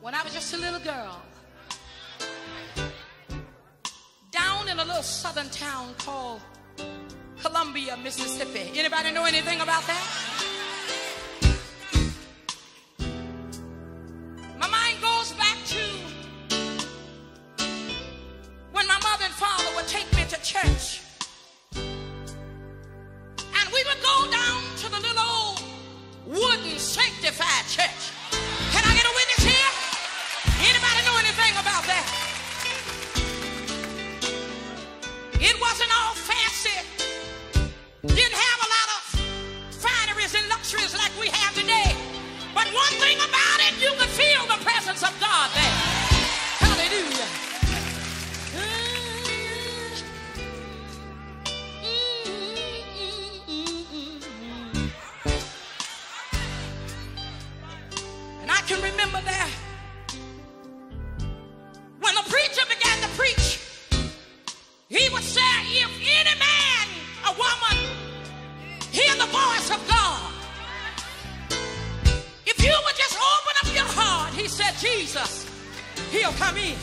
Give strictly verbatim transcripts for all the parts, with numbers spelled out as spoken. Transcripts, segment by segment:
when I was just a little girl, down in a little southern town called Columbia, Mississippi. Anybody know anything about that? My mind goes back to when my mother and father would take me to church. And we would go down to the little old wooden sanctified church. Can I get a witness here? Anybody know anything about that? It wasn't all fancy. Didn't have a lot of fineries and luxuries like we have today. But one thing about it, you could feel the presence of God there. Hallelujah. And I can remember there, when the preacher began to preach, he would say, if any man, a woman, hear the voice of God, if you would just open up your heart, he said, Jesus, he'll come in.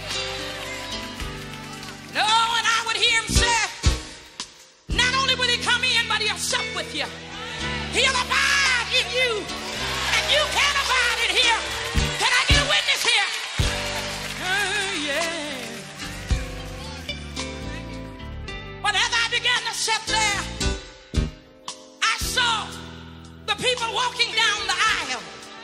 No, and I would hear him say, not only will he come in, but he'll sup with you. He'll abide in you, and you can't abide in him. Can I get a witness here? Oh, yeah. But as I began to sit there, I saw the people walking down the aisle.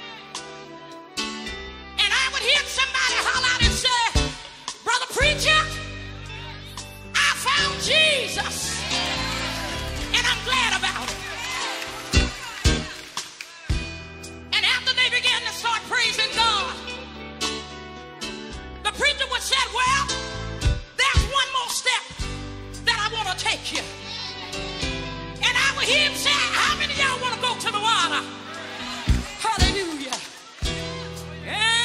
And I would hear somebody holler out and say, Brother Preacher, I found Jesus. And I'm glad about it. And after they began to start praising God, the preacher would say, well, there's one more step that I want to take you. And I would hear him say, how many of y'all want to go to the water? Hallelujah. Yeah,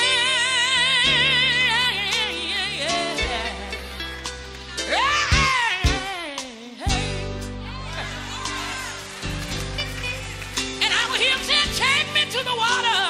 yeah, yeah, yeah. And I would hear him say, take me to the water.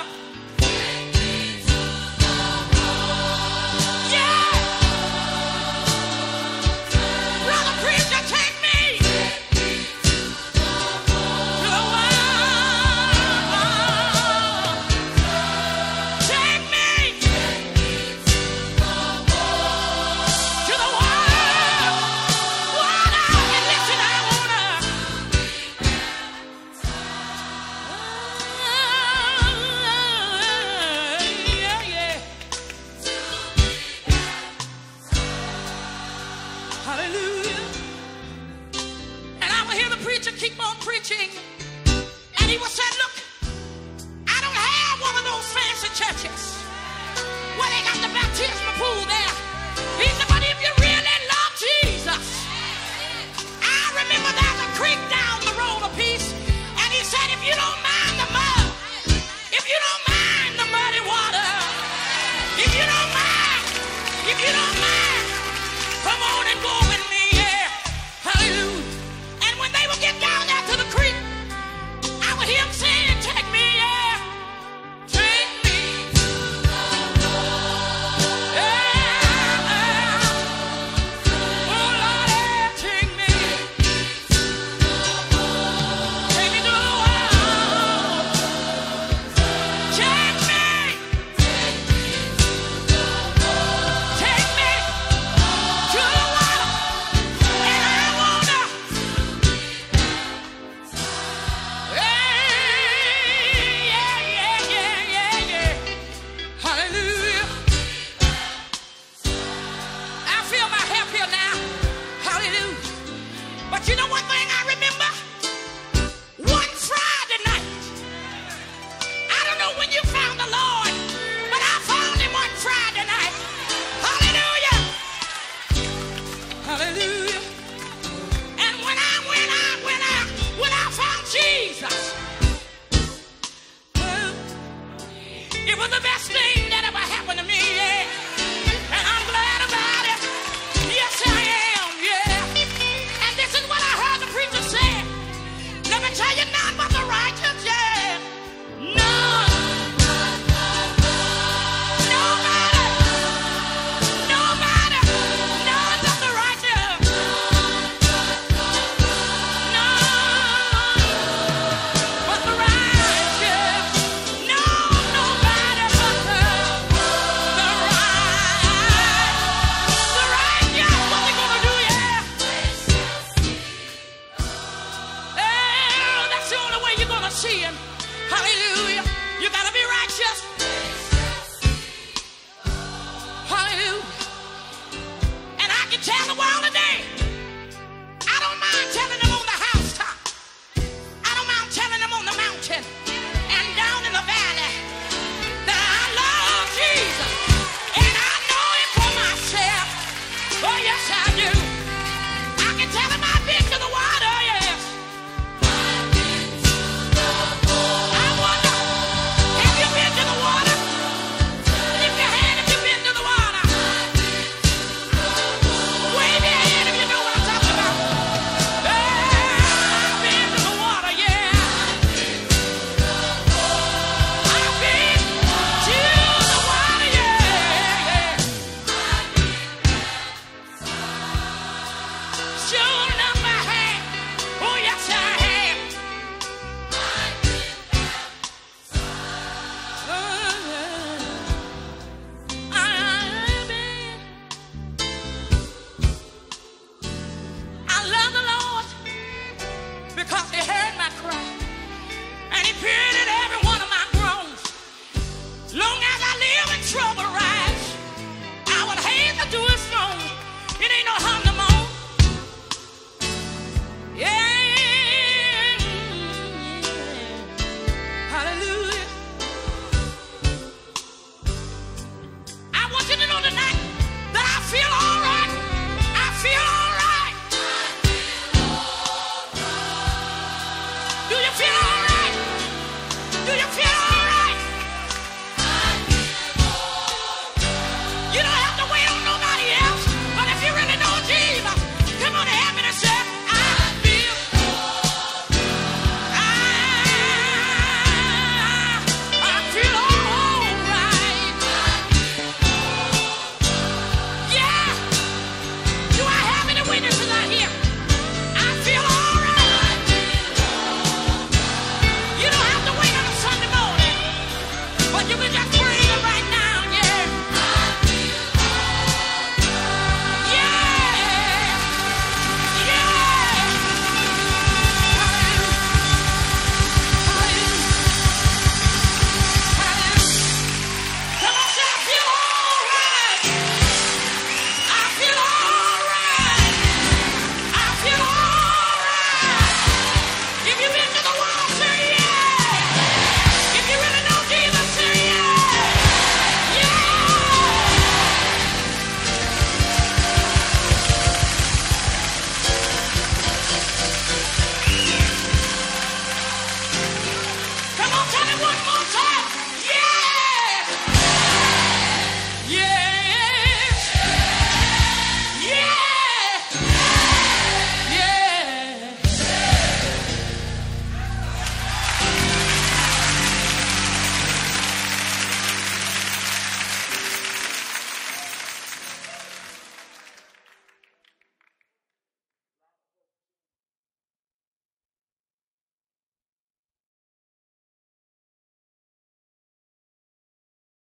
Yeah. trouble